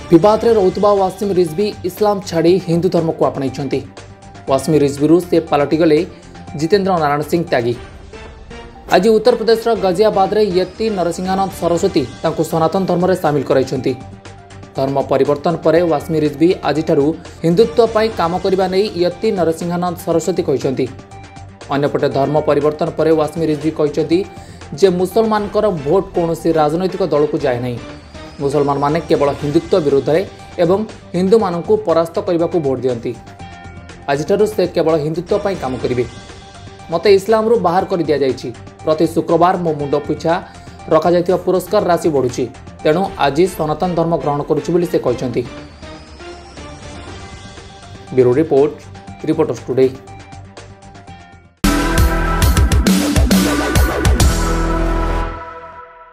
विवाद में रोकुवा वासिम रिजवी इस्लाम छाड़ी हिंदू धर्म को आपणाई। वासिम रिजवी से पलटिगले जितेंद्र नारायण सिंह त्यागी। आज उत्तर प्रदेश गाजियाबाद में यति नरसिंहानंद सरस्वती तांको सनातन धर्म में सामिल कराई। धर्म परिवर्तन पर वासिम रिजवी आज हिंदुत्व पर काम करने नहीं यति नरसिंहानंद सरस्वती कहते। अन्यपटे धर्म परिवर्तन पर वासिम रिजवी कहते जे मुसलमान भोट कौन राजनैतिक दल को जाए नहीं। मुसलमान माने केवल हिंदुत्व विरोध में एवं हिंदू मान परास्त करने को भोट दियंती। आज से केवल हिंदुत्व पर काम करेंगे। मते इस्लाम रू बाहर कर दिया जायछि। प्रति शुक्रवार मो मुंड पिछा रखा जायतिबा पुरस्कार राशि बढ़ुछि। तेणु आज सनातन धर्म ग्रहण करुछि बोली से कहछन्ती। Bureau report, reporters today.